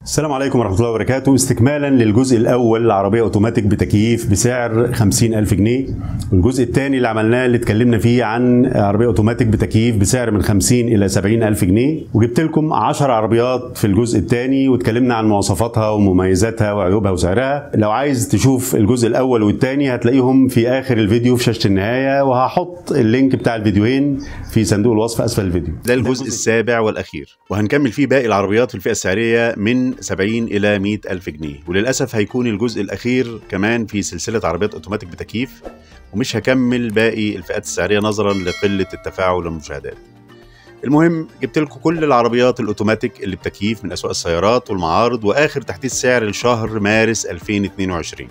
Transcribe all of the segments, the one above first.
السلام عليكم ورحمة الله وبركاته. استكمالا للجزء الأول لعربية أوتوماتيك بتكييف بسعر 50,000 جنيه، والجزء الثاني اللي عملناه اللي اتكلمنا فيه عن عربية أوتوماتيك بتكييف بسعر من 50 إلى 70,000 جنيه، وجبت لكم 10 عربيات في الجزء الثاني واتكلمنا عن مواصفاتها ومميزاتها وعيوبها وسعرها. لو عايز تشوف الجزء الأول والثاني هتلاقيهم في آخر الفيديو في شاشة النهاية، وهحط اللينك بتاع الفيديوهين في صندوق الوصف أسفل الفيديو. ده الجزء السابع والأخير، وهنكمل فيه باقي العربيات في الفئة السعرية من 70 إلى 100,000 جنيه، وللأسف هيكون الجزء الأخير كمان في سلسلة عربيات أوتوماتيك بتكييف، ومش هكمل باقي الفئات السعرية نظرا لقلة التفاعل والمشاهدات. المهم جبت لكم كل العربيات الأوتوماتيك اللي بتكييف من أسواق السيارات والمعارض وآخر تحديث سعر لشهر مارس 2022.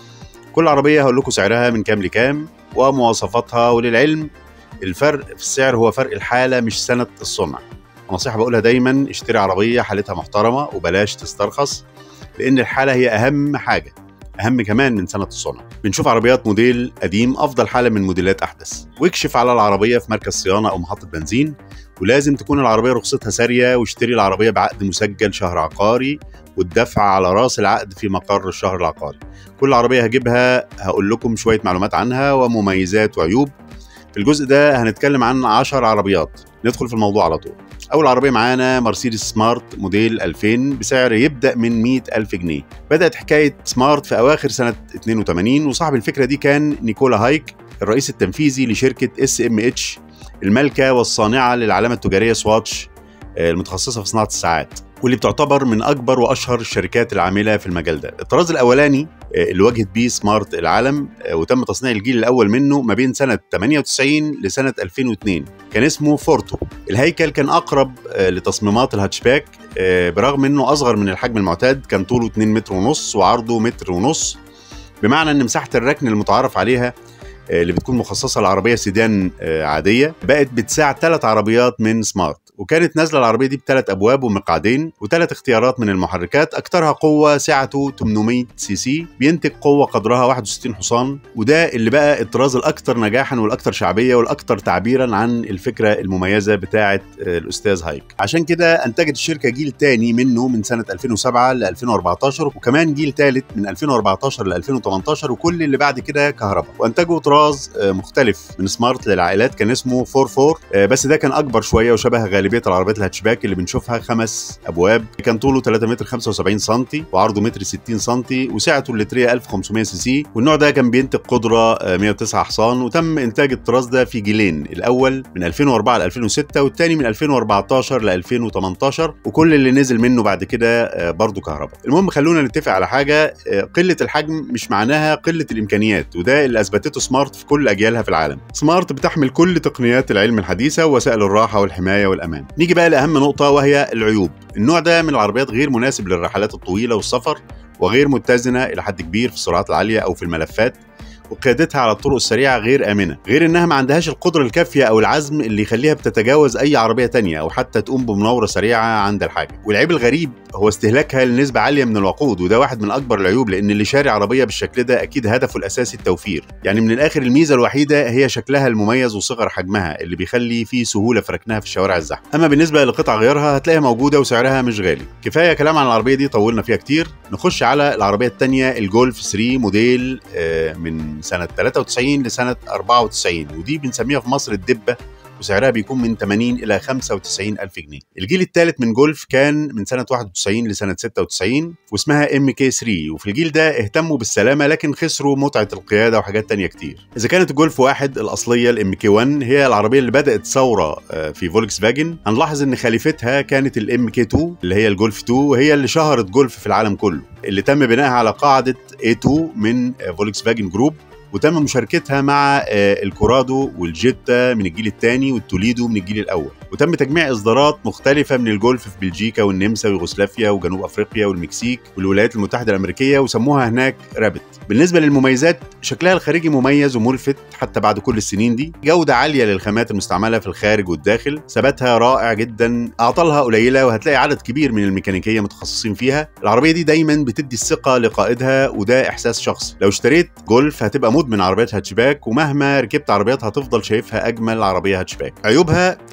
كل عربية هقول لكم سعرها من كام لكام ومواصفاتها، وللعلم الفرق في السعر هو فرق الحالة مش سنة الصنع. نصيحة بقولها دايما: اشتري عربية حالتها محترمة وبلاش تسترخص، لأن الحالة هي أهم حاجة، أهم كمان من سنة الصنع. بنشوف عربيات موديل قديم أفضل حالة من موديلات أحدث، واكشف على العربية في مركز صيانة أو محطة بنزين، ولازم تكون العربية رخصتها سارية، واشتري العربية بعقد مسجل شهر عقاري والدفع على رأس العقد في مقر الشهر العقاري. كل عربية هجيبها هقول لكم شوية معلومات عنها ومميزات وعيوب. في الجزء ده هنتكلم عن 10 عربيات. ندخل في الموضوع على طول. أول عربية معانا مرسيدس سمارت موديل 2000 بسعر يبدأ من 100,000 جنيه. بدأت حكاية سمارت في أواخر سنة 82، وصاحب الفكرة دي كان نيكولا هايك، الرئيس التنفيذي لشركة SMH المالكة والصانعة للعلامة التجارية سواتش المتخصصة في صناعة الساعات، واللي بتعتبر من أكبر وأشهر الشركات العاملة في المجال ده. الطراز الأولاني اللي واجهت بيه سمارت العالم وتم تصنيع الجيل الأول منه ما بين سنة 98 لسنة 2002 كان اسمه فورتو. الهيكل كان أقرب لتصميمات الهاتشباك برغم أنه أصغر من الحجم المعتاد، كان طوله 2 متر ونص وعرضه 1.5 متر، بمعنى أن مساحة الركن المتعارف عليها اللي بتكون مخصصة لعربية سيدان عادية بقت بتساع 3 عربيات من سمارت، وكانت نازلة العربية دي ب3 أبواب ومقعدين و3 اختيارات من المحركات. أكثرها قوة سعته 800 سي سي، بينتج قوة قدرها 61 حصان، وده اللي بقى الطراز الأكثر نجاحا والأكثر شعبية والأكثر تعبيرا عن الفكرة المميزة بتاعة الأستاذ هايك. عشان كده أنتجت الشركة جيل تاني منه من سنة 2007 ل 2014، وكمان جيل ثالث من 2014 ل 2018، وكل اللي بعد كده كهرباء. وأنتجوا طراز مختلف من سمارت للعائلات كان اسمه 44، بس ده كان أكبر شوية وشبه غالبية العربيات الهاتشباك اللي بنشوفها 5 أبواب. كان طوله 3 متر 75 سم وعرضه 1 متر 60 سم، وسعته اللترية 1500 سي سي، والنوع ده كان بينتج قدرة 109 حصان. وتم إنتاج الطراز ده في جيلين، الأول من 2004 ل 2006 والثاني من 2014 ل 2018، وكل اللي نزل منه بعد كده برضه كهرباء. المهم خلونا نتفق على حاجة: قلة الحجم مش معناها قلة الإمكانيات، وده اللي أثبتته سمارت في كل أجيالها في العالم. سمارت بتحمل كل تقنيات العلم الحديثة ووسائل الراحة والحماية والأمان. نيجي بقى لأهم نقطة وهي العيوب. النوع ده من العربيات غير مناسب للرحلات الطويلة والسفر، وغير متزنة إلى حد كبير في السرعات العالية أو في الملفات، وقيادتها على الطرق السريعة غير آمنة، غير إنها ما عندهاش القدرة الكافية أو العزم اللي يخليها بتتجاوز أي عربية تانية أو حتى تقوم بمناورة سريعة عند الحاجة. والعيب الغريب هو استهلاكها لنسبة عالية من الوقود، وده واحد من أكبر العيوب، لأن اللي شاري عربية بالشكل ده أكيد هدفه الأساسي التوفير. يعني من الآخر الميزة الوحيدة هي شكلها المميز وصغر حجمها اللي بيخلي فيه سهولة في ركنها في الشوارع الزحمة. أما بالنسبة لقطع غيارها هتلاقيها موجودة وسعرها مش غالي. كفاية كلام عن العربية دي، طولنا فيها كتير. نخش على العربية الثانية، الجولف 3 موديل من سنة 93 لسنة 94، ودي بنسميها في مصر الدبة، وسعرها بيكون من 80 إلى 95,000 جنيه. الجيل الثالث من جولف كان من سنة 91 لسنة 96، واسمها MK3. وفي الجيل ده اهتموا بالسلامة لكن خسروا متعة القيادة وحاجات تانية كتير. إذا كانت الجولف 1 الأصلية MK1 هي العربية اللي بدأت ثورة في فولكس فاجن، هنلاحظ إن خليفتها كانت MK2 اللي هي الجولف 2، وهي اللي شهرت جولف في العالم كله، اللي تم بنائها على قاعدة A2 من فولكس فاجن جروب، وتم مشاركتها مع الكورادو والجيتا من الجيل الثاني والتوليدو من الجيل الأول، وتم تجميع إصدارات مختلفة من الجولف في بلجيكا والنمسا ويوغوسلافيا وجنوب أفريقيا والمكسيك والولايات المتحدة الأمريكية، وسموها هناك رابت. بالنسبة للمميزات، شكلها الخارجي مميز وملفت حتى بعد كل السنين دي، جودة عالية للخامات المستعملة في الخارج والداخل، ثباتها رائع جدا، أعطالها قليلة وهتلاقي عدد كبير من الميكانيكية متخصصين فيها. العربية دي دايما بتدي الثقة لقائدها، وده إحساس شخصي. لو اشتريت جولف هتبقى مدمن عربيات هاتشباك، ومهما ركبت عربيات هتفضل شايفها أجمل عربية هاتشباك. عيوبها: الجولف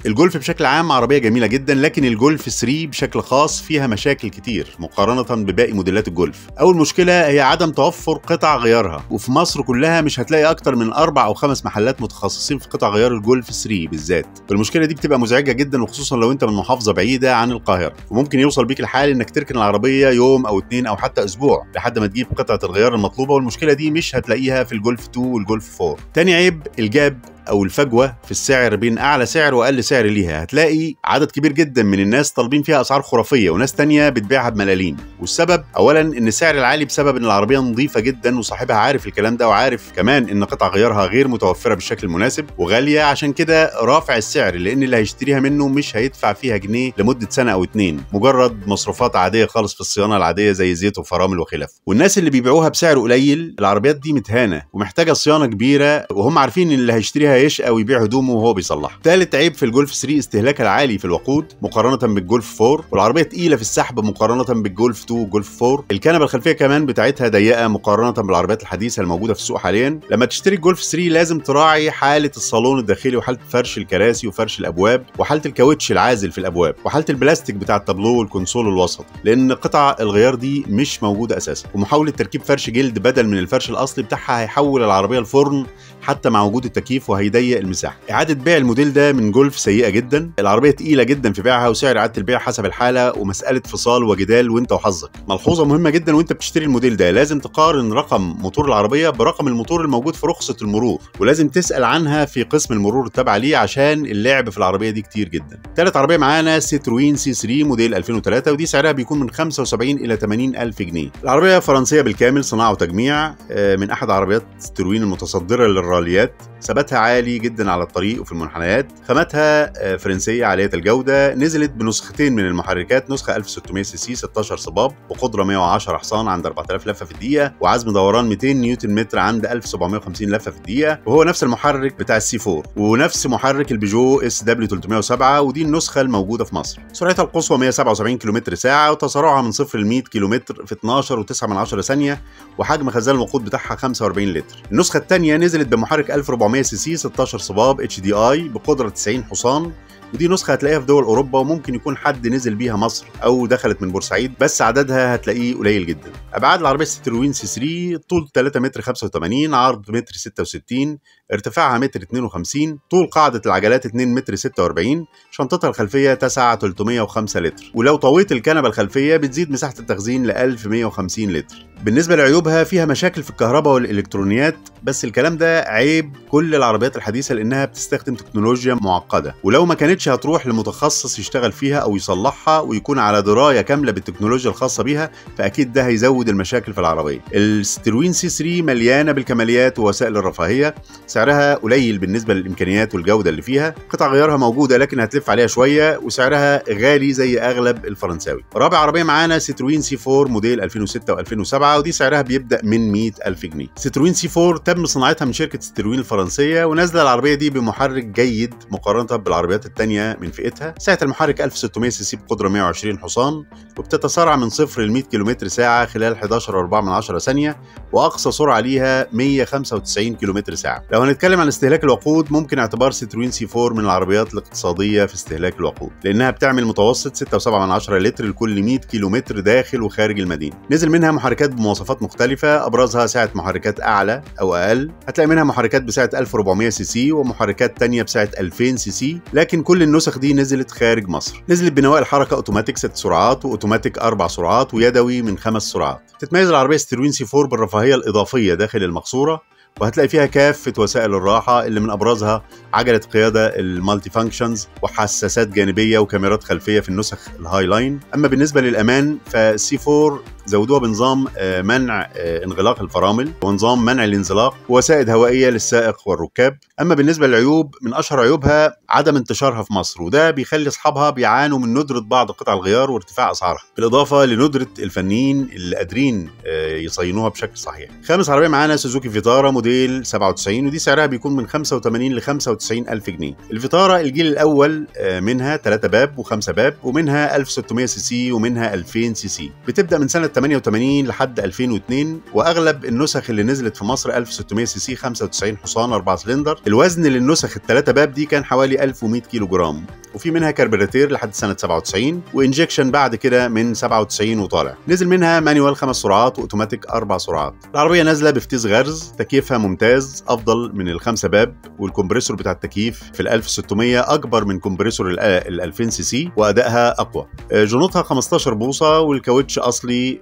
بشكل عام عربيه جميله جدا، لكن الجولف 3 بشكل خاص فيها مشاكل كتير مقارنه بباقي موديلات الجولف. اول مشكله هي عدم توفر قطع غيارها، وفي مصر كلها مش هتلاقي اكتر من 4 أو 5 محلات متخصصين في قطع غيار الجولف 3 بالذات. والمشكله دي بتبقى مزعجه جدا، وخصوصا لو انت من محافظه بعيده عن القاهره، وممكن يوصل بيك الحال انك تركن العربيه يوم او 2 او حتى اسبوع لحد ما تجيب قطعه الغيار المطلوبه، والمشكله دي مش هتلاقيها في الجولف 2 والجولف 4. تاني عيب الجاب او الفجوه في السعر بين اعلى سعر واقل سعر ليها. هتلاقي عدد كبير جدا من الناس طالبين فيها اسعار خرافيه، وناس تانية بتبيعها بملاليم. والسبب اولا ان السعر العالي بسبب ان العربيه نظيفه جدا وصاحبها عارف الكلام ده، وعارف كمان ان قطع غيارها غير متوفره بالشكل المناسب وغاليه، عشان كده رافع السعر، لان اللي هيشتريها منه مش هيدفع فيها جنيه لمده سنه او 2، مجرد مصروفات عاديه خالص في الصيانه العاديه زي زيت وفرامل وخلافه. والناس اللي بيبيعوها بسعر قليل العربيات دي متهانه ومحتاجه صيانه كبيره، وهم عارفين ان اللي هيشتريها يشقى ويبيع هدومه وهو بيصلحها. ثالث عيب في الجولف 3 استهلاكها العالي في الوقود مقارنه بالجولف 4، والعربيه تقيله في السحب مقارنه بالجولف 2 والجولف 4. الكنبه الخلفيه كمان بتاعتها ضيقه مقارنه بالعربيات الحديثه الموجوده في السوق حاليا. لما تشتري الجولف 3 لازم تراعي حاله الصالون الداخلي، وحاله فرش الكراسي وفرش الابواب، وحاله الكاوتش العازل في الابواب، وحاله البلاستيك بتاع التابلو والكونسول الوسط، لان قطع الغيار دي مش موجوده اساسا. ومحاوله تركيب فرش جلد بدل من الفرش الاصلي بتاعها هيحول العربيه لفرن حتى مع وجود التكييف، وهيضيق المساحه. اعاده بيع الموديل ده من جولف سيئه جدا، العربيه تقيله جدا في بيعها، وسعر اعاده البيع حسب الحاله ومساله فصال وجدال وانت وحظك. ملحوظه مهمه جدا وانت بتشتري الموديل ده، لازم تقارن رقم موتور العربيه برقم الموتور الموجود في رخصه المرور، ولازم تسال عنها في قسم المرور التابع ليه، عشان اللعب في العربيه دي كتير جدا. ثالث عربيه معانا سيتروين سي 3 موديل 2003، ودي سعرها بيكون من 75 الى 80 الف جنيه. العربيه فرنسيه بالكامل، صناعه وتجميع، من احد عربيات سيتروين المتصدره للراليات، ثباتها عالي جدا على الطريق وفي المنحنيات، خاماتها فرنسيه عاليه الجوده. نزلت بنسختين من المحركات، نسخه 1600 سي سي 16 صباب بقدره 110 حصان عند 4000 لفه في الدقيقه، وعزم دوران 200 نيوتن متر عند 1750 لفه في الدقيقه، وهو نفس المحرك بتاع السي 4 ونفس محرك البيجو اس دبليو 307، ودي النسخه الموجوده في مصر. سرعتها القصوى 177 كم ساعه، وتسارعها من 0 ل 100 كم في 12.9 ثانيه، وحجم خزان الوقود بتاعها 45 لتر. النسخه الثانيه نزلت بمحرك 1400 سي سي 16 صباب اتش دي اي بقدره 90 حصان، ودي نسخه هتلاقيها في دول اوروبا، وممكن يكون حد نزل بيها مصر او دخلت من بورسعيد، بس عددها هتلاقيه قليل جدا. ابعاد العربيه سيتروين سي 3: طول 3 متر 85، عرض متر 66، ارتفاعها متر 52، طول قاعده العجلات 2 متر 46، شنطتها الخلفيه تسع 305 لتر، ولو طويت الكنبه الخلفيه بتزيد مساحه التخزين ل 1150 لتر. بالنسبه لعيوبها فيها مشاكل في الكهرباء والالكترونيات، بس الكلام ده عيب كل العربيات الحديثه لانها بتستخدم تكنولوجيا معقده، ولو ما كانتش هتروح لمتخصص يشتغل فيها او يصلحها ويكون على درايه كامله بالتكنولوجيا الخاصه بيها، فاكيد ده هيزود المشاكل في العربيه. السيتروين سي 3 مليانه بالكماليات ووسائل الرفاهيه، سعرها قليل بالنسبه للامكانيات والجوده اللي فيها، قطع غيارها موجوده لكن هتلف عليها شويه، وسعرها غالي زي اغلب الفرنساوي. رابع عربيه معانا سيتروين سي 4 موديل 2006 و2007، ودي سعرها بيبدا من 100 الف جنيه. سيتروين سي 4 تم صناعتها من شركه سيتروين الفرنسيه، ونازله العربيه دي بمحرك جيد مقارنه بالعربيات الثانيه من فئتها. سعه المحرك 1600 سي سي بقدره 120 حصان، وبتتسارع من 0 ل 100 كم ساعه خلال 11.4 ثانيه، واقصى سرعه ليها 195 كم ساعه. لو هنتكلم عن استهلاك الوقود، ممكن اعتبار سيتروين سي 4 من العربيات الاقتصاديه في استهلاك الوقود، لانها بتعمل متوسط 6.7 لتر لكل 100 كم داخل وخارج المدينه. نزل منها محركات بمواصفات مختلفه، ابرزها سعه محركات اعلى او اقل، هتلاقي منها محركات بسعه 1400 سي سي ومحركات ثانيه بسعه 2000 سي سي، لكن كل النسخ دي نزلت خارج مصر. نزلت بنوائل حركه اوتوماتيك 6 سرعات، واوتوماتيك 4 سرعات، ويدوي من 5 سرعات. تتميز العربيه سيتروين سي 4 بالرفاهيه الاضافيه داخل المقصوره، وهتلاقي فيها كافة وسائل الراحة اللي من أبرزها عجلة قيادة المالتي فانكشنز، وحساسات جانبية وكاميرات خلفية في النسخ الهاي لاين. أما بالنسبة للأمان فالسي 4 زودوها بنظام منع انغلاق الفرامل، ونظام منع الانزلاق، ووسائد هوائية للسائق والركاب. أما بالنسبة للعيوب، من أشهر عيوبها عدم انتشارها في مصر، وده بيخلي أصحابها بيعانوا من ندرة بعض قطع الغيار وارتفاع أسعارها، بالإضافة لندرة الفنيين اللي قادرين يصينوها بشكل صحيح. خامس عربية معانا سوزوكي فيتارا موديل 97، ودي سعرها بيكون من 85 ل 95 ألف جنيه. الفيتارا الجيل الأول منها 3 باب و5 باب، ومنها 1600 سي سي ومنها 2000 سي سي، بتبدأ من سنة 88 لحد 2002، واغلب النسخ اللي نزلت في مصر 1600 سي سي 95 حصان 4 سلندر. الوزن للنسخ الثلاثه باب دي كان حوالي 1100 كيلو جرام، وفي منها كربيراتير لحد سنه 97 وانجكشن بعد كده من 97 وطالع. نزل منها مانيوال 5 سرعات واوتوماتيك 4 سرعات. العربيه نازله بفتيس غرز، تكييفها ممتاز افضل من الخمسه باب، والكمبريسور بتاع التكييف في ال 1600 اكبر من كمبريسور ال 2000 سي سي وادائها اقوى. جنوطها 15 بوصه والكاوتش اصلي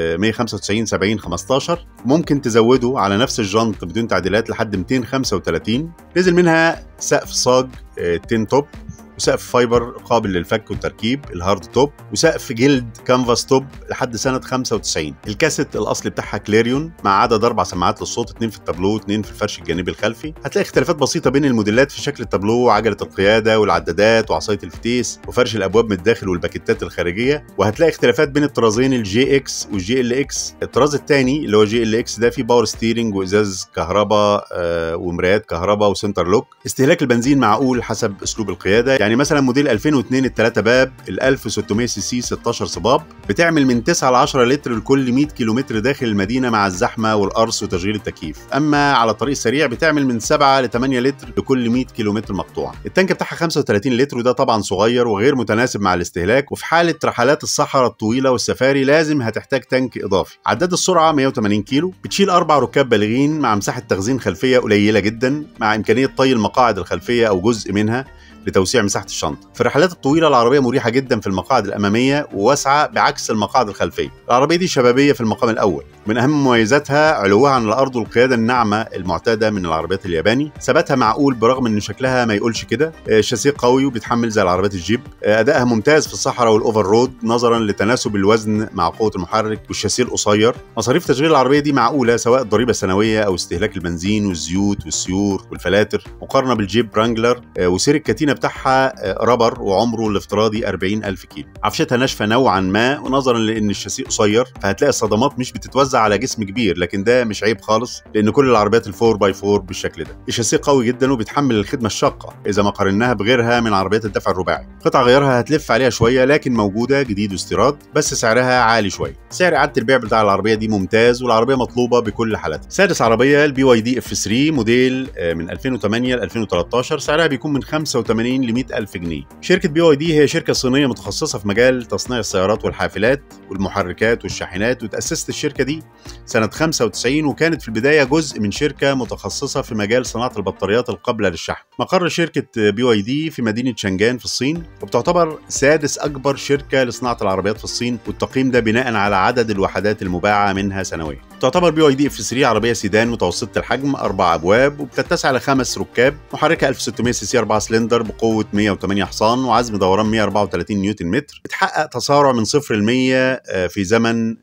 195 70 15. ممكن تزوده على نفس الجنط بدون تعديلات لحد 235. نزل منها سقف صاج 10 توب، وسقف فايبر قابل للفك والتركيب الهارد توب، وسقف جلد كانفاس توب لحد سنه 95. الكاسيت الاصلي بتاعها كليريون مع عدد 4 سماعات للصوت، 2 في التابلو و2 في الفرش الجانبي الخلفي. هتلاقي اختلافات بسيطه بين الموديلات في شكل التابلو وعجله القياده والعدادات وعصايه الفتيس وفرش الابواب من الداخل والباكيتات الخارجيه. وهتلاقي اختلافات بين الطرازين الجي اكس والجي ال اكس. الطراز الثاني اللي هو جي ال اكس ده فيه باور ستيرنج وازاز كهرباء ومرايات كهرباء وسنتر لوك. استهلاك البنزين معقول حسب اسلوب القياده، يعني مثلا موديل 2002 الثلاثه باب ال 1600 سي سي 16 صباب بتعمل من 9 ل 10 لتر لكل 100 كيلومتر داخل المدينه مع الزحمه والقرص وتشغيل التكييف. اما على الطريق السريع بتعمل من 7 ل 8 لتر لكل 100 كيلومتر مقطوع. التانك بتاعها 35 لتر وده طبعا صغير وغير متناسب مع الاستهلاك، وفي حاله رحلات الصحراء الطويله والسفاري لازم هتحتاج تانك اضافي. عداد السرعه 180 كيلو، بتشيل 4 ركاب بالغين مع مساحه تخزين خلفيه قليله جدا، مع امكانيه طي المقاعد الخلفيه او جزء منها لتوسيع مساحه الشنطه. في الرحلات الطويله العربيه مريحه جدا في المقاعد الاماميه وواسعه بعكس المقاعد الخلفيه. العربيه دي شبابيه في المقام الاول. من اهم مميزاتها علوها عن الارض والقياده الناعمه المعتاده من العربيات الياباني. ثباتها معقول برغم ان شكلها ما يقولش كده. الشاسيه قوي وبيتحمل زي العربيات الجيب. ادائها ممتاز في الصحراء والاوفر رود نظرا لتناسب الوزن مع قوه المحرك والشاسيه القصير. مصاريف تشغيل العربيه دي معقوله سواء الضريبه السنويه او استهلاك البنزين والزيوت والسيور والفلاتر، مقارنه بالجيب رانجلر. وسير الكتينه بتاعها رابر وعمره الافتراضي 40,000 كيلو. عفشتها ناشفه نوعا ما، ونظرا لان الشاسيه قصير فهتلاقي الصدمات مش بتتوزع على جسم كبير، لكن ده مش عيب خالص لان كل العربيات ال4 باي 4 بالشكل ده. الشاسيه قوي جدا وبيتحمل الخدمه الشاقه اذا ما قارناها بغيرها من عربيات الدفع الرباعي. قطع غيارها هتلف عليها شويه لكن موجوده جديد واستيراد، بس سعرها عالي شويه. سعر اعاده البيع بتاع العربيه دي ممتاز والعربيه مطلوبه بكل حالاتها. سادس عربيه البي واي دي اف 3 موديل من 2008 ل 2013، سعرها بيكون من 85 ل 100,000 جنيه. شركه بي واي دي هي شركه صينيه متخصصه في مجال تصنيع السيارات والحافلات والمحركات والشاحنات، وتاسست الشركه دي سنه 95 وكانت في البدايه جزء من شركه متخصصه في مجال صناعه البطاريات القابله للشحن. مقر شركه بي واي دي في مدينه شنغان في الصين، وبتعتبر سادس اكبر شركه لصناعه العربيات في الصين، والتقييم ده بناء على عدد الوحدات المباعه منها سنويا. تعتبر بي واي دي اف 3 عربيه سيدان متوسطه الحجم 4 ابواب وبتتسع ل 5 ركاب، محركه 1600 سي سي 4 سلندر بقوه 108 حصان وعزم دوران 134 نيوتن متر. بتحقق تسارع من 0 ل 100 في زمن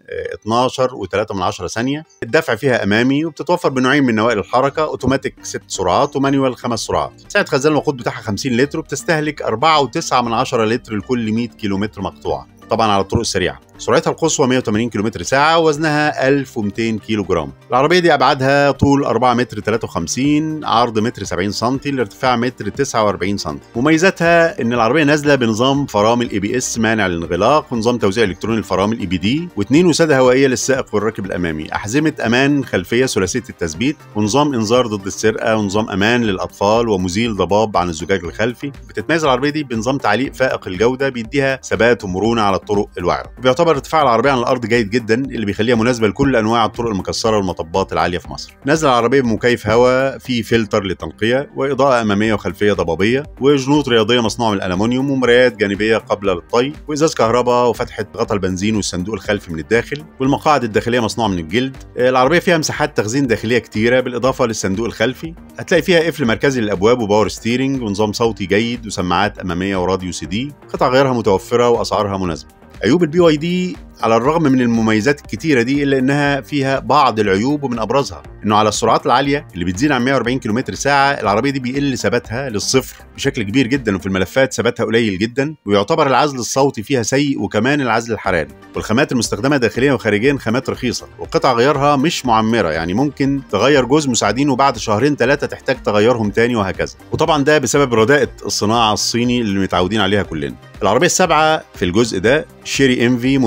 12.3 ثانيه. الدفع فيها امامي وبتتوفر بنوعين من نوائل الحركه، اوتوماتيك 6 سرعات ومانيوال 5 سرعات. سعه خزان الوقود بتاعها 50 لتر وبتستهلك 4.9 لتر لكل 100 كيلومتر مقطوعه، طبعا على الطرق السريعه. سرعتها القصوى 180 كم ساعة ووزنها 1200 كيلو جرام. العربية دي أبعادها طول 4 متر 53، عرض متر 70 سم، الارتفاع متر 49 سم. مميزاتها إن العربية نازلة بنظام فرامل ABS مانع للانغلاق، ونظام توزيع إلكتروني الفرامل EBD، و2 وسادة هوائية للسائق والراكب الأمامي، أحزمة أمان خلفية ثلاثية التثبيت، ونظام إنذار ضد السرقة، ونظام أمان للأطفال، ومزيل ضباب عن الزجاج الخلفي. بتتميز العربية دي بنظام تعليق فائق الجودة بيديها ثبات ومرونة على الطرق الوعرة. بيعتبر ارتفاع العربيه عن الارض جيد جدا اللي بيخليها مناسبه لكل انواع الطرق المكسره والمطبات العاليه في مصر. نازله العربيه بمكيف هواء فيه فلتر للتنقيه، واضاءه اماميه وخلفيه ضبابيه، وجنوط رياضيه مصنوعه من الالومنيوم، ومرايات جانبيه قابله للطي، وازاز كهرباء، وفتحه غطا البنزين والصندوق الخلفي من الداخل، والمقاعد الداخليه مصنوعه من الجلد. العربيه فيها مساحات تخزين داخليه كتيره بالاضافه للصندوق الخلفي. هتلاقي فيها قفل مركزي للابواب وباور ستيرنج ونظام صوتي جيد وسماعات اماميه وراديو CD. قطع غيارها متوفره واسعارها مناسبه. عيوب البي واي دي على الرغم من المميزات الكتيرة دي إلا إنها فيها بعض العيوب، ومن أبرزها إنه على السرعات العالية اللي بتزيد عن 140 كم ساعة العربية دي بيقل ثباتها للصفر بشكل كبير جدا، وفي الملفات ثباتها قليل جدا، ويعتبر العزل الصوتي فيها سيء وكمان العزل الحراري. والخامات المستخدمة داخليا وخارجيا خامات رخيصة، وقطع غيارها مش معمرة، يعني ممكن تغير جزء مساعدين وبعد شهرين 3 تحتاج تغيرهم تاني وهكذا. وطبعا ده بسبب رداءة الصناعة الصيني اللي متعودين عليها كلنا. العربية السابعة في الجزء ده شيري انفي موديل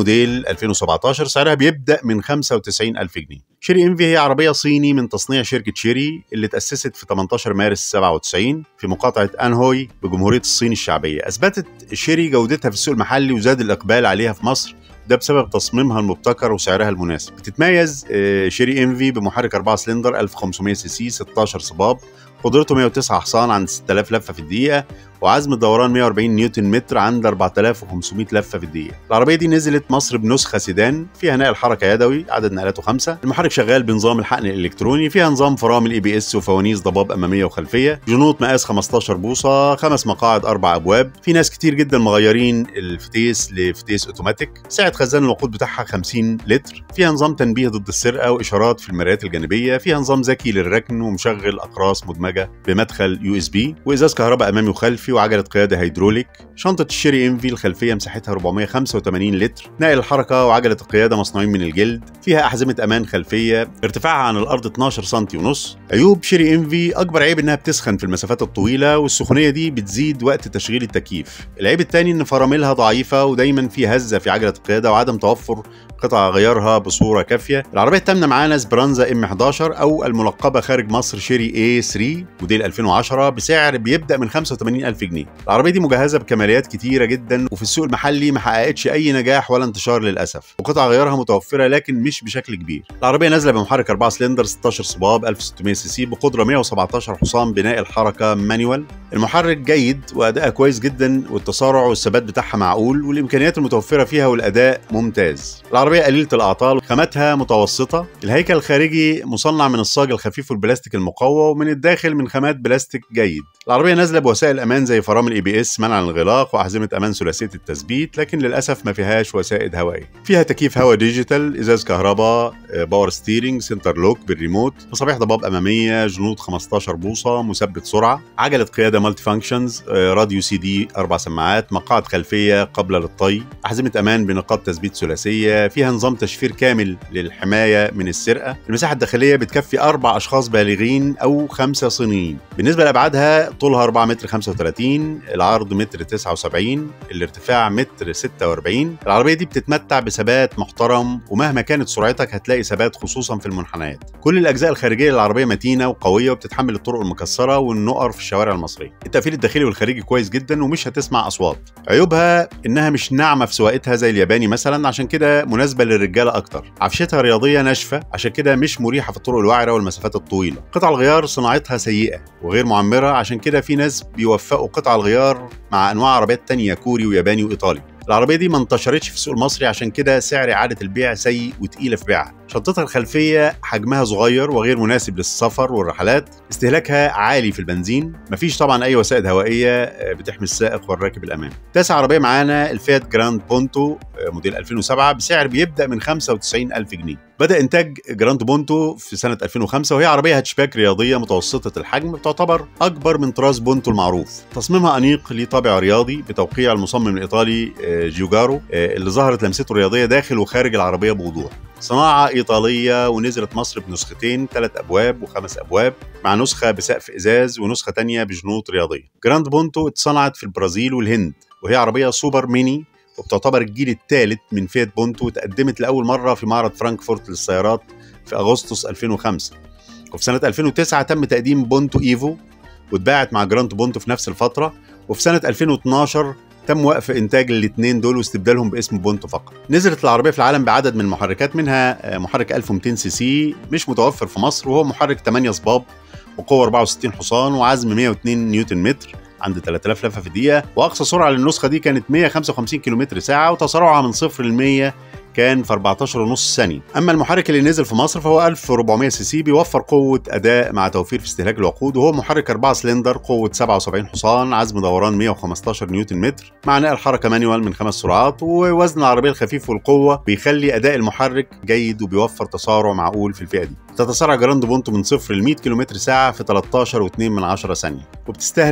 موديل 2017 سعرها بيبدأ من 95,000 جنيه. شيري انفي هي عربية صيني من تصنيع شركة شيري اللي تأسست في 18 مارس 97 في مقاطعة أنهوي بجمهورية الصين الشعبية. أثبتت شيري جودتها في السوق المحلي وزاد الإقبال عليها في مصر، ده بسبب تصميمها المبتكر وسعرها المناسب. بتتميز شيري انفي بمحرك 4 سلندر 1500 سي سي 16 صباب، قدرته 109 حصان عند 6000 لفة في الدقيقة، وعزم الدوران 140 نيوتن متر عند 4500 لفة في الدقيقة. العربية دي نزلت مصر بنسخة سيدان فيها نقل حركة يدوي، عدد نقلاته 5. المحرك شغال بنظام الحقن الإلكتروني، فيها نظام فرامل ABS وفوانيس ضباب أمامية وخلفية، جنوط مقاس 15 بوصة، 5 مقاعد 4 أبواب. في ناس كتير جدا مغيرين الفتيس لفتيس أوتوماتيك. سعة خزان الوقود بتاعها 50 لتر، فيها نظام تنبيه ضد السرقة وإشارات في المرايات الجانبية، فيها نظام ذكي للركن ومشغل أقراص مدمجة بمدخل USB، وإزاز كهرباء أمامي وخلفي، وعجلة قيادة هيدروليك. شنطة الشيري انفي الخلفية مساحتها 485 لتر، نقل الحركة وعجلة القيادة مصنوعين من الجلد، فيها أحزمة أمان خلفية، ارتفاعها عن الأرض 12 سنتي ونص. عيوب شيري انفي: أكبر عيب إنها بتسخن في المسافات الطويلة، والسخونية دي بتزيد وقت تشغيل التكييف. العيب الثاني إن فراملها ضعيفة ودايما في هزة في عجلة القيادة وعدم توفر قطع غيارها بصورة كافية. العربية الثامنة معانا سبرانزا M11 أو الملقبة خارج مصر شيري A3 موديل 2010 بسعر بيبدأ من 85,000 جنيه. العربية دي مجهزة بكماليات كتيرة جدا، وفي السوق المحلي ما حققتش أي نجاح ولا انتشار للأسف، وقطع غيارها متوفرة لكن مش بشكل كبير. العربية نازلة بمحرك 4 سلندر 16 صباب 1600 سي سي بقدرة 117 حصان بناء الحركة مانيوال. المحرك جيد وأداءها كويس جدا، والتسارع والثبات بتاعها معقول، والإمكانيات المتوفرة فيها والأداء ممتاز. العربية قليلة الأعطال، خاماتها متوسطة. الهيكل الخارجي مصنع من الصاج الخفيف والبلاستيك المقوى، ومن الداخل من خامات بلاستيك جيد. العربية نازلة بوسائل أمان زي فرامل ABS منع الانغلاق وأحزمة أمان ثلاثية التثبيت، لكن للأسف ما فيهاش وسائد هوائية. فيها تكييف هواء ديجيتال، إزاز كهرباء، باور ستيرنج، سنتر لوك بالريموت، مصابيح ضباب أمامية، جنوط 15 بوصة، مثبت سرعة، عجلة قيادة مالتي فانكشنز، راديو CD، 4 سماعات، مقاعد خلفية قابلة للطي، أحزمة أمان بنقاط تثبيت ثلاثية، فيها نظام تشفير كامل للحماية من السرقة. المساحة الداخلية بتكفي 4 أشخاص بالغين أو 5 صينيين. بالنسبة لأبعادها: طولها 4 متر 35، العرض متر 79، الارتفاع متر 46. العربية دي بتتمتع بثبات محترم، ومهما كانت سرعتك هتلاقي ثبات خصوصا في المنحنيات. كل الأجزاء الخارجية للعربية متينة وقوية، وبتتحمل الطرق المكسرة والنقر في الشوارع المصرية. التقفيل الداخلي والخارجي كويس جدا ومش هتسمع أصوات. عيوبها إنها مش ناعمة في سواقتها زي الياباني مثلا، عشان كده مناسبة للرجالة أكتر. عفشتها رياضية ناشفة، عشان كده مش مريحة في الطرق الوعرة والمسافات الطويلة. قطع الغيار صناعتها سيئة وغير معمرة، عشان كده في ناس بيوفقوا قطع الغيار مع أنواع عربيات تانية كوري وياباني وإيطالي. العربية دي ما انتشرتش في السوق المصري، عشان كده سعر إعادة البيع سيء وتقيلة في بيعها. شنطتها الخلفية حجمها صغير وغير مناسب للسفر والرحلات. استهلاكها عالي في البنزين. مفيش طبعا أي وسائد هوائية بتحمي السائق والراكب الأمام. تاسع عربية معانا الفيات جراند بونتو موديل 2007 بسعر بيبدأ من 95,000 جنيه. بدأ إنتاج جراند بونتو في سنة 2005، وهي عربية هاتشباك رياضية متوسطة الحجم، بتعتبر أكبر من طراز بونتو المعروف. تصميمها أنيق ليه طابع رياضي بتوقيع المصمم الإيطالي جيوجارو، اللي ظهرت لمسته الرياضية داخل وخارج العربية بوضوح. صناعة إيطالية، ونزلت مصر بنسختين 3 أبواب و5 أبواب، مع نسخة بسقف إزاز ونسخة تانية بجنوط رياضية. جراند بونتو اتصنعت في البرازيل والهند، وهي عربية سوبر ميني، وبتعتبر الجيل الثالث من فيات بونتو، وتقدمت لأول مرة في معرض فرانكفورت للسيارات في أغسطس 2005. وفي سنة 2009 تم تقديم بونتو إيفو، واتباعت مع جراند بونتو في نفس الفترة. وفي سنة 2012 تم وقف إنتاج الاثنين دول واستبدالهم باسم بونتو فقط. نزلت العربية في العالم بعدد من المحركات، منها محرك 1200 سي سي مش متوفر في مصر، وهو محرك 8 صباب وقوة 64 حصان وعزم 102 نيوتن متر عند 3000 لفة في الدقيقة. وأقصى سرعة للنسخة دي كانت 155 كيلومتر ساعة، وتسارعها من 0 ل 100 كان في 14.5 ثانية. أما المحرك اللي نزل في مصر فهو 1400 سي سي، بيوفر قوة أداء مع توفير في استهلاك الوقود، وهو محرك 4 سلندر قوة 77 حصان، عزم دوران 115 نيوتن متر، مع نقل حركة مانيوال من 5 سرعات. ووزن العربية الخفيف والقوة بيخلي أداء المحرك جيد، وبيوفر تسارع معقول في الفئة دي. تتسارع جراند بونتو من 0 ل 100 كيلومتر ساعة في 13.2 ثانية، وبتستهلك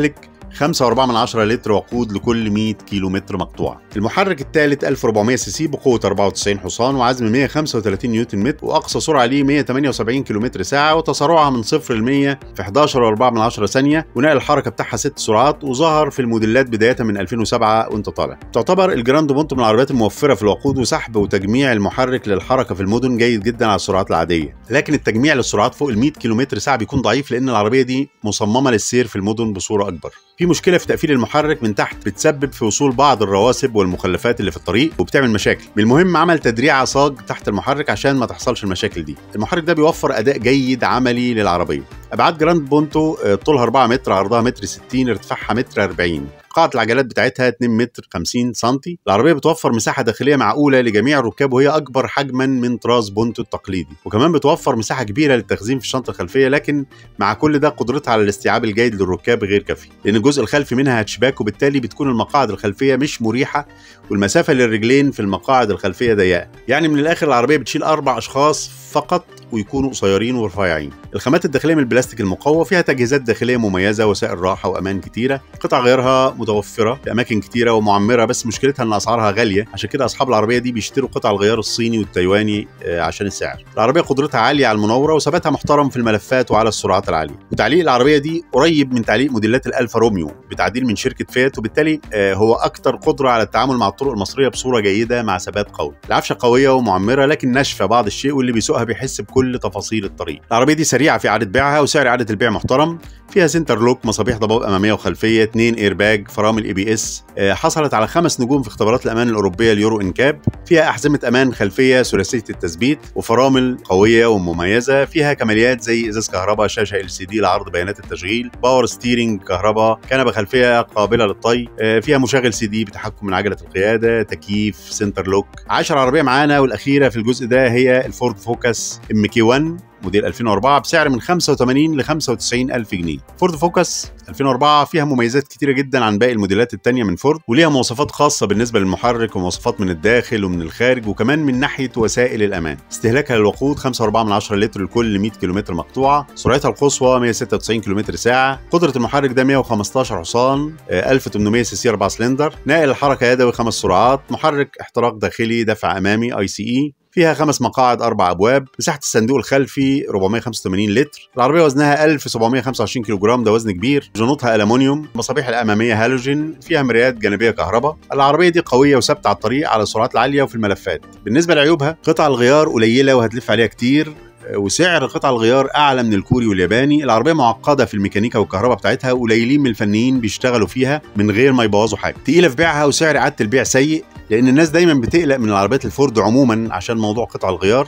5.4 لتر وقود لكل 100 كيلومتر مقطوع. المحرك الثالث 1400 سي سي بقوة 94 حصان وعزم 135 نيوتن متر، وأقصى سرعة ليه 178 كيلومتر ساعة، وتسارعها من 0 ل 100 في 11.4 ثانية، ونقل الحركة بتاعها 6 سرعات، وظهر في الموديلات بداية من 2007 وانت طالع. تعتبر الجراند بونتو من العربيات الموفرة في الوقود وسحب وتجميع المحرك للحركة في المدن جيد جدا على السرعات العادية، لكن التجميع للسرعات فوق ال 100 كيلومتر ساعة بيكون ضعيف لأن العربية دي مصممة للسير في المدن بصورة أكبر. في مشكلة في تقفيل المحرك من تحت بتسبب في وصول بعض الرواسب والمخلفات اللي في الطريق وبتعمل مشاكل. بالمهم عمل تدريع صاج تحت المحرك عشان ما تحصلش المشاكل دي. المحرك ده بيوفر أداء جيد عملي للعربية. أبعاد جراند بونتو طولها 4 متر، عرضها 1.60 متر، ارتفاعها 1.40 متر. قاعة العجلات بتاعتها 2 متر 50 سنتي. العربية بتوفر مساحة داخلية معقولة لجميع الركاب، وهي أكبر حجما من طراز بونتو التقليدي، وكمان بتوفر مساحة كبيرة للتخزين في الشنطة الخلفية، لكن مع كل ده قدرتها على الاستيعاب الجيد للركاب غير كافي، لأن الجزء الخلفي منها هاتشباك، وبالتالي بتكون المقاعد الخلفية مش مريحة، والمسافة للرجلين في المقاعد الخلفية ضيقة. يعني من الآخر العربية بتشيل 4 أشخاص فقط ويكونوا قصيرين ورفيعين. الخامات الداخليه من البلاستيك المقوى، فيها تجهيزات داخليه مميزه، وسائل راحه وامان كتيره، قطع غيارها متوفره في اماكن كتيره ومعمره، بس مشكلتها ان اسعارها غاليه، عشان كده اصحاب العربيه دي بيشتروا قطع الغيار الصيني والتايواني عشان السعر. العربيه قدرتها عاليه على المناوره وثباتها محترم في الملفات وعلى السرعات العاليه، وتعليق العربيه دي قريب من تعليق موديلات الالفا روميو بتعديل من شركه فيات، وبالتالي هو اكتر قدره على التعامل مع الطرق المصريه بصوره جيده مع ثبات قوي. العفشه قويه ومعمره لكن ناشفه بعض الشيء، واللي بيسوقها بيحس بكل تفاصيل الطريق. العربيه دي سريعه في اعاده بيعها، وسعر اعاده البيع محترم. فيها سنتر لوك، مصابيح ضباب اماميه وخلفيه، 2 ايرباج، فرامل ABS، حصلت على 5 نجوم في اختبارات الامان الاوروبيه اليورو انكاب. فيها احزمه امان خلفيه ثلاثيه التثبيت، وفرامل قويه ومميزه. فيها كماليات زي ازاز كهرباء، شاشه LCD لعرض بيانات التشغيل، باور ستيرنج كهرباء، كنبه خلفيه قابله للطي، فيها مشغل CD بتحكم من عجله القياده، تكييف، سنتر لوك. 10 عربيه معانا، والاخيره في الجزء ده هي الفورد فوكس MK1 موديل 2004 بسعر من 85 ل 95 ألف جنيه. فورد فوكس 2004 فيها مميزات كتيرة جدا عن باقي الموديلات التانية من فورد، وليها مواصفات خاصة بالنسبة للمحرك، ومواصفات من الداخل ومن الخارج، وكمان من ناحية وسائل الأمان. استهلاكها للوقود 5.4 لتر لكل 100 كيلومتر مقطوعة. سرعتها القصوى 196 كيلومتر ساعة. قدرة المحرك ده 115 حصان، 1800 سي سي 4 سلندر. ناقل الحركة يدوي 5 سرعات. محرك احتراق داخلي دفع أمامي ICE. فيها 5 مقاعد 4 أبواب. مساحة الصندوق الخلفي 485 لتر. العربية وزنها 1725 كيلو جرام، ده وزن كبير. جنوطها ألمونيوم. مصابيح الأمامية هالوجين. فيها مرايات جانبية كهرباء. العربية دي قوية وثابتة على الطريق على السرعات العالية وفي الملفات. بالنسبة لعيوبها، قطع الغيار قليلة وهتلف عليها كتير، وسعر قطع الغيار اعلى من الكوري والياباني. العربيه معقده في الميكانيكا والكهرباء بتاعتها، وقليلين من الفنيين بيشتغلوا فيها من غير ما يبوظوا حاجه. تقيله في بيعها، وسعر اعاده البيع سيء، لان الناس دايما بتقلق من العربيات الفورد عموما عشان موضوع قطع الغيار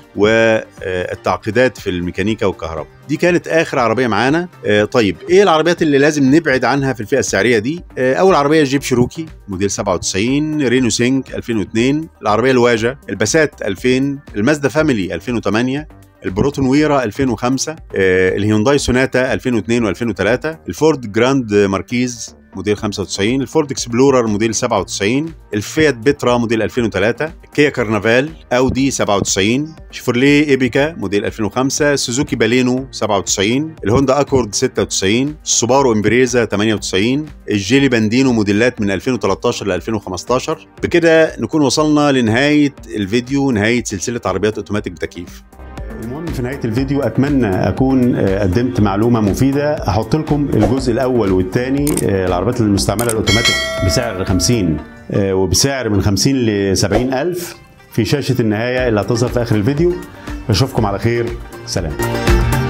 والتعقيدات في الميكانيكا والكهرباء. دي كانت اخر عربيه معانا. طيب ايه العربيات اللي لازم نبعد عنها في الفئه السعريه دي؟ اول عربيه جيب شيروكي موديل 97، رينو سينك 2002، العربيه الواجا، الباسات 2000، المازدا فاميلي 2008، البروتون ويرا 2005، الهيونداي سوناتا 2002 و2003، الفورد جراند ماركيز موديل 95، الفورد اكسبلورر موديل 97، الفيات بيترا موديل 2003، كيا كارنافال، اودي 97، شيفروليه ايبيكا موديل 2005، سوزوكي بالينو 97، الهوندا اكورد 96، السوبارو امبريزا 98، الجيلي باندينو موديلات من 2013 ل 2015. بكده نكون وصلنا لنهايه الفيديو، نهايه سلسله عربيات اوتوماتيك بتكييف. المهم في نهاية الفيديو أتمنى أكون قدمت معلومة مفيدة. أحط لكم الجزء الأول والثاني، العربيات المستعملة الأوتوماتيك بسعر 50 وبسعر من 50 ل 70 ألف في شاشة النهاية اللي هتظهر في آخر الفيديو. أشوفكم على خير، سلام.